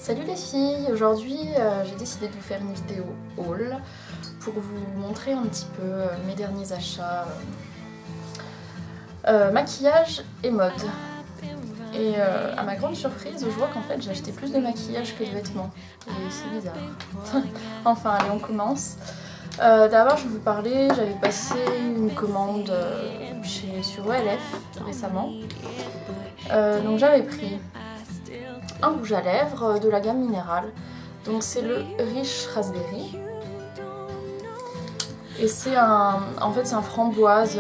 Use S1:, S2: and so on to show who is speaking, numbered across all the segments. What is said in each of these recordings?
S1: Salut les filles, aujourd'hui j'ai décidé de vous faire une vidéo haul pour vous montrer un petit peu mes derniers achats maquillage et mode. Et à ma grande surprise, je vois qu'en fait j'ai acheté plus de maquillage que de vêtements. Et c'est bizarre. Enfin allez, on commence. D'abord je vais vous parler, j'avais passé une commande sur OLF récemment. Donc j'avais pris un rouge à lèvres de la gamme minérale. Donc c'est le Rich Raspberry. Et c'est en fait c'est un framboise,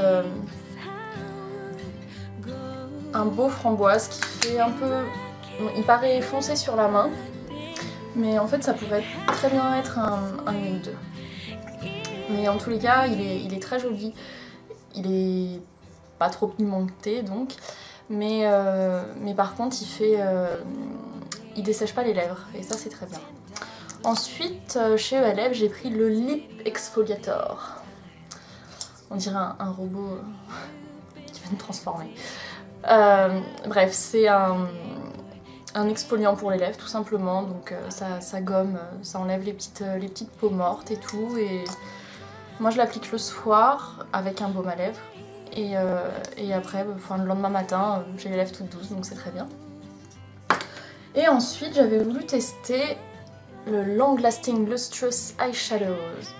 S1: un beau framboise qui fait un peu, il paraît foncé sur la main, mais en fait ça pourrait très bien être un nude. Mais en tous les cas il est très joli, il est pas trop pigmenté donc, mais par contre il dessèche pas les lèvres et ça c'est très bien. Ensuite chez ELF j'ai pris le Lip Exfoliator. On dirait un robot qui va nous transformer. Bref, c'est un exfoliant pour les lèvres tout simplement, donc ça gomme, ça enlève les petites peaux mortes et tout. Et moi je l'applique le soir avec un baume à lèvres et après, le lendemain matin, j'ai les lèvres toutes douces, donc c'est très bien. Et ensuite j'avais voulu tester le Long Lasting Lustrous Eyeshadows.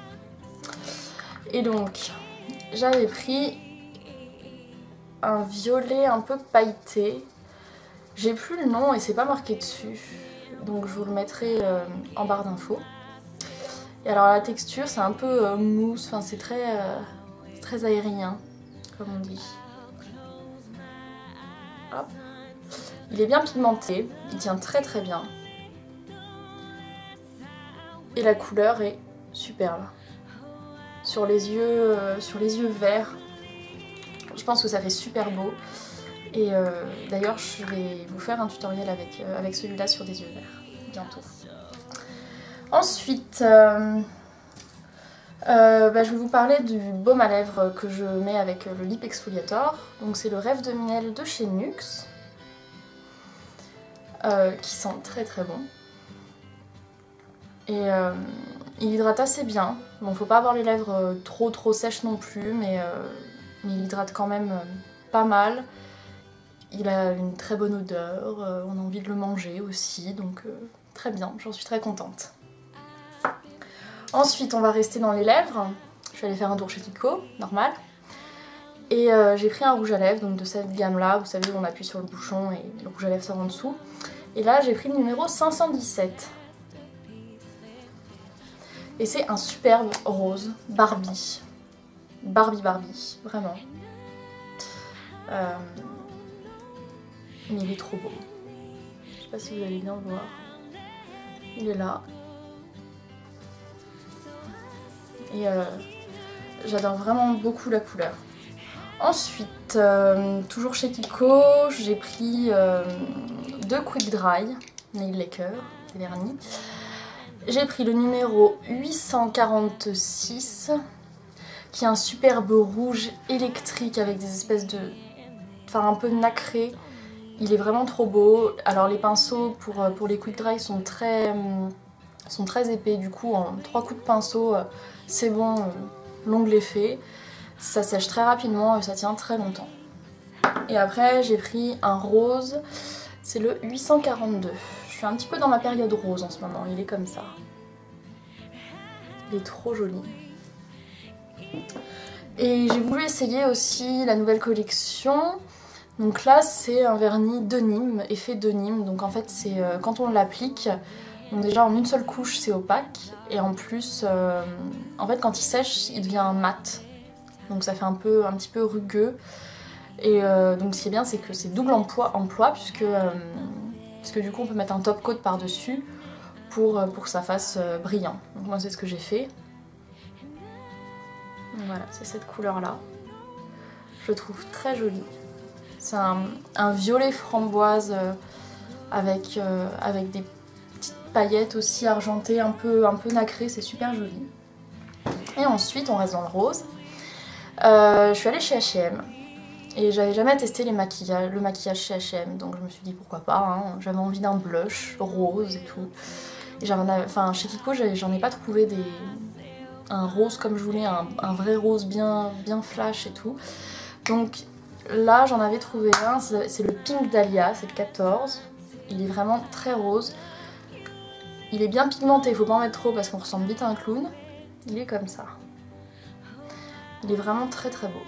S1: Et donc j'avais pris un violet un peu pailleté. J'ai plus le nom et c'est pas marqué dessus, donc je vous le mettrai en barre d'infos. Et alors la texture c'est un peu mousse, enfin c'est très aérien comme on dit. Hop. Il est bien pigmenté, il tient très très bien. Et la couleur est superbe. Sur les yeux verts, je pense que ça fait super beau. Et d'ailleurs je vais vous faire un tutoriel avec celui-là sur des yeux verts bientôt. Ensuite je vais vous parler du baume à lèvres que je mets avec le Lip Exfoliator. Donc c'est le Rêve de miel de chez NYX, qui sent très très bon. Et il hydrate assez bien. Bon, faut pas avoir les lèvres trop sèches non plus, mais il hydrate quand même pas mal. Il a une très bonne odeur, on a envie de le manger aussi, donc très bien, j'en suis très contente. Ensuite, on va rester dans les lèvres. Je suis allée faire un tour chez Kiko, normal. Et j'ai pris un rouge à lèvres, donc de cette gamme-là, vous savez, où on appuie sur le bouchon et le rouge à lèvres sort en dessous. Et là, j'ai pris le numéro 517. Et c'est un superbe rose Barbie. Barbie, vraiment. Mais il est trop beau. Je sais pas si vous allez bien le voir. Il est là. Et j'adore vraiment beaucoup la couleur. Ensuite, toujours chez Kiko, j'ai pris deux Quick Dry Nail Lacquer, des vernis. J'ai pris le numéro 846, qui est un superbe rouge électrique avec des espèces de... enfin un peu nacré. Il est vraiment trop beau. Alors les pinceaux pour les Quick Dry sont très épais, du coup en 3 coups de pinceau c'est bon, l'ongle est fait. Ça sèche très rapidement et ça tient très longtemps. Et après j'ai pris un rose, c'est le 842. Je suis un petit peu dans ma période rose en ce moment, il est comme ça. Il est trop joli. Et j'ai voulu essayer aussi la nouvelle collection. Donc là c'est un vernis de Nîmes, effet de Nîmes. Donc en fait c'est quand on l'applique, donc déjà en une seule couche c'est opaque. Et en plus, en fait quand il sèche il devient mat. Donc ça fait un petit peu rugueux. Et donc ce qui est bien c'est que c'est double emploi puisque du coup on peut mettre un top coat par dessus pour que ça fasse brillant. Donc moi c'est ce que j'ai fait. Donc voilà, c'est cette couleur là. Je trouve très jolie. C'est un violet framboise avec des petites paillettes aussi argentées, un peu nacrées, c'est super joli. Et ensuite on reste dans le rose. Je suis allée chez H&M
S2: Et j'avais jamais testé le maquillage chez H&M, donc je me suis dit pourquoi pas, hein. J'avais envie d'un blush rose et tout. Et enfin, chez Kiko, j'en ai pas trouvé un rose comme je voulais, un vrai rose bien flash et tout. Donc là, j'en avais trouvé un, c'est le Pink Dahlia, c'est le 14. Il est vraiment très rose. Il est bien pigmenté, il faut pas en mettre trop parce qu'on ressemble vite à un clown. Il est comme ça. Il est vraiment très très beau.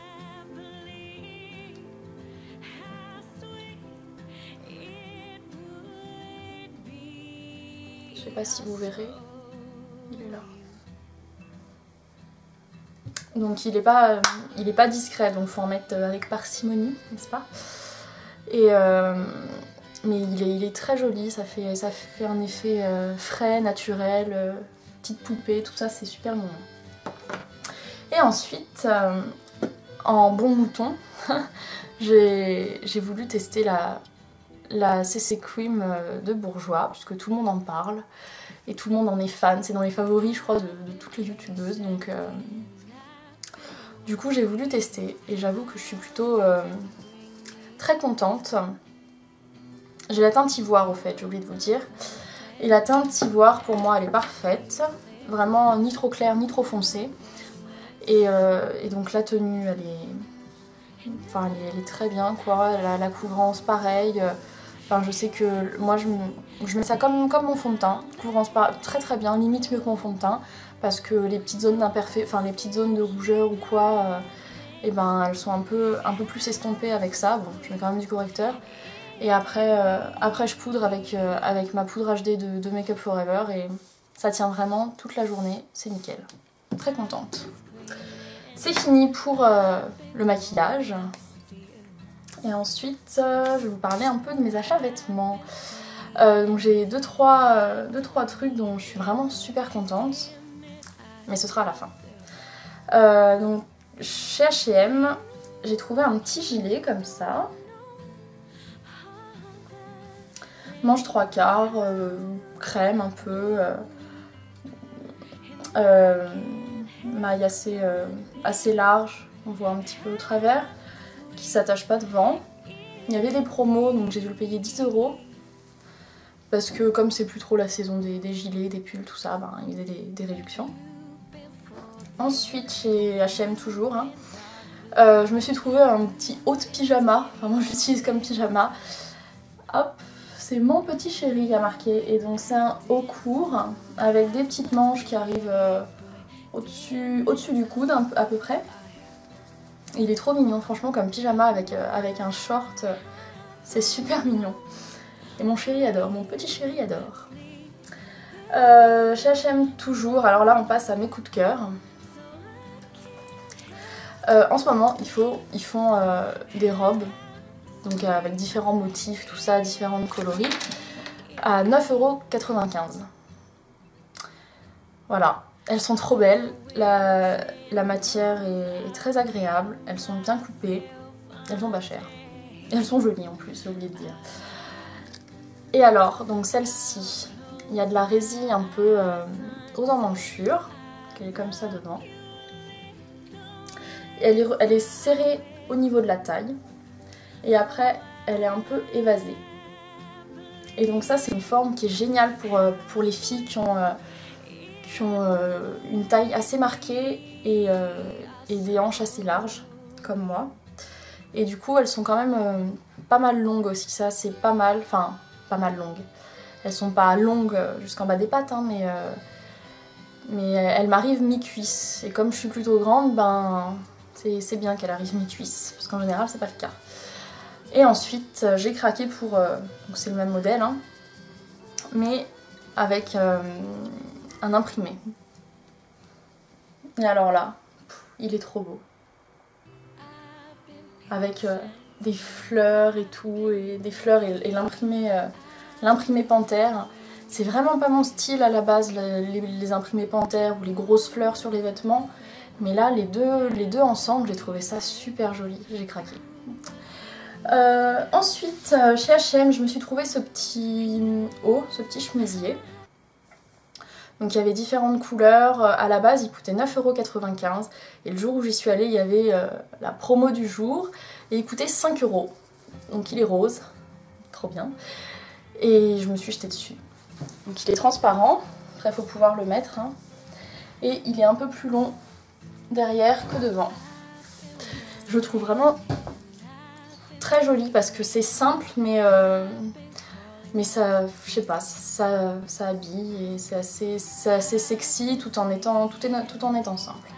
S2: Je sais pas si vous verrez, il est là. Donc il est pas discret, donc faut en mettre avec parcimonie, n'est-ce pas? Et mais il est très joli, ça fait un effet frais, naturel, petite poupée, tout ça, c'est super mignon. Et ensuite, en bon mouton, j'ai voulu tester la CC Cream de Bourjois, puisque tout le monde en parle et tout le monde en est fan. C'est dans les favoris, je crois, de toutes les youtubeuses. Donc, du coup, j'ai voulu tester et j'avoue que je suis plutôt très contente. J'ai la teinte ivoire, au fait, j'ai oublié de vous le dire. Et la teinte ivoire, pour moi, elle est parfaite. Vraiment ni trop claire ni trop foncée. Et donc la tenue, elle est très bien, quoi. La couvrance, pareil. Enfin, je sais que moi, je mets ça comme mon fond de teint. Couvrance très très bien, limite mieux que mon fond de teint. Parce que les petites zones les petites zones de rougeur ou quoi, et ben, elles sont un peu plus estompées avec ça. Bon, je mets quand même du correcteur. Et après je poudre avec ma poudre HD de Make Up Forever. Et ça tient vraiment toute la journée, c'est nickel. Très contente. C'est fini pour le maquillage. Et ensuite, je vais vous parler un peu de mes achats vêtements. Donc j'ai 2-3 trucs dont je suis vraiment super contente. Mais ce sera à la fin. Donc chez H&M, j'ai trouvé un petit gilet comme ça. Manche 3/4, crème un peu. Maille assez large, on voit un petit peu au travers, qui s'attache pas devant. Il y avait des promos, donc j'ai dû le payer 10 €. Parce que comme c'est plus trop la saison des gilets, des pulls, tout ça, ben, ils faisaient des réductions. Ensuite, chez H&M toujours, hein, je me suis trouvé un petit haut de pyjama. Enfin, moi, je l'utilise comme pyjama. Hop, c'est mon petit chéri qui a marqué. Et donc, c'est un haut court avec des petites manches qui arrivent au-dessus du coude, à peu près. Il est trop mignon, franchement, comme pyjama avec un short. C'est super mignon. Et mon chéri adore, mon petit chéri adore. Chez H&M toujours, alors là on passe à mes coups de cœur. En ce moment ils font des robes, donc avec différents motifs, tout ça, différents coloris, à 9,95 €. Voilà, elles sont trop belles, la matière est très agréable, elles sont bien coupées, elles sont pas chères. Et elles sont jolies en plus, j'ai oublié de dire. Et alors, donc celle-ci, il y a de la résille un peu aux emmanchure, qui est comme ça devant. Et elle est serrée au niveau de la taille. Et après, elle est un peu évasée. Et donc ça, c'est une forme qui est géniale pour les filles qui ont une taille assez marquée et des hanches assez larges, comme moi. Et du coup, elles sont quand même pas mal longues aussi, ça c'est pas mal, enfin pas mal longues. Elles sont pas longues jusqu'en bas des pattes, hein, mais elles m'arrivent mi-cuisse. Et comme je suis plutôt grande, ben c'est bien qu'elle arrive mi-cuisse, parce qu'en général c'est pas le cas. Et ensuite, j'ai craqué pour, donc c'est le même modèle, hein, mais avec un imprimé. Et alors là, il est trop beau. Avec des fleurs et tout, et des fleurs et l'imprimé panthère. C'est vraiment pas mon style à la base, les imprimés panthère ou les grosses fleurs sur les vêtements. Mais là, les deux ensemble, j'ai trouvé ça super joli, j'ai craqué. Ensuite, chez H&M, je me suis trouvé ce petit haut, ce petit chemisier. Donc il y avait différentes couleurs. À la base, il coûtait 9,95 € et le jour où j'y suis allée, il y avait la promo du jour. Et il coûtait 5 €. Donc il est rose, trop bien. Et je me suis jetée dessus. Donc il est transparent, après il faut pouvoir le mettre. Hein. Et il est un peu plus long derrière que devant. Je le trouve vraiment très joli parce que c'est simple, mais ça, je sais pas, ça habille et c'est assez sexy tout en étant simple.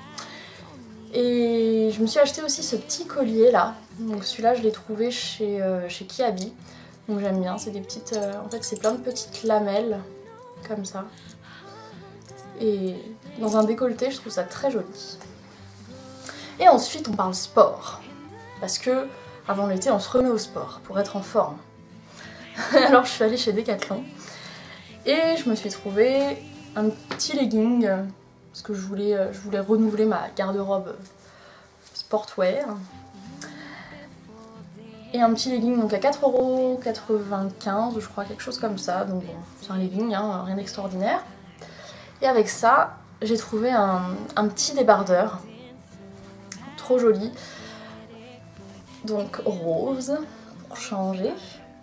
S2: Et je me suis acheté aussi ce petit collier là. Donc celui-là je l'ai trouvé chez Kiabi. Donc j'aime bien, c'est des petites, en fait c'est plein de petites lamelles comme ça. Et dans un décolleté je trouve ça très joli. Et ensuite on parle sport. Parce que avant l'été on se remet au sport pour être en forme. Alors je suis allée chez Decathlon et je me suis trouvé un petit legging parce que je voulais renouveler ma garde-robe sportwear. Et un petit legging donc à 4,95 € je crois, quelque chose comme ça. Donc bon, c'est un legging, hein, rien d'extraordinaire. Et avec ça, j'ai trouvé un petit débardeur. Trop joli. Donc rose, pour changer.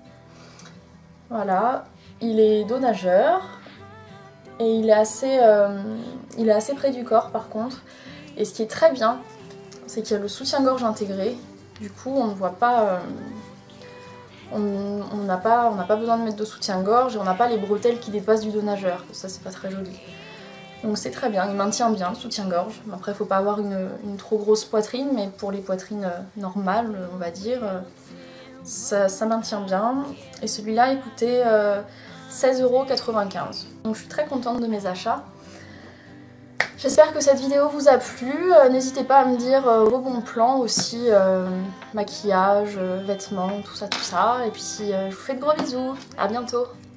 S2: Voilà, il est dos nageur. Et il est assez près du corps par contre. Et ce qui est très bien, c'est qu'il y a le soutien-gorge intégré. Du coup, on ne voit pas, on n'a pas besoin de mettre de soutien-gorge et on n'a pas les bretelles qui dépassent du dos nageur. Ça, c'est pas très joli. Donc c'est très bien, il maintient bien le soutien-gorge. Après, il ne faut pas avoir une trop grosse poitrine, mais pour les poitrines normales, on va dire, ça maintient bien. Et celui-là, il coûtait 16,95 €. Donc je suis très contente de mes achats. J'espère que cette vidéo vous a plu. N'hésitez pas à me dire vos bons plans aussi, maquillage, vêtements, tout ça. Et puis je vous fais de gros bisous. À bientôt.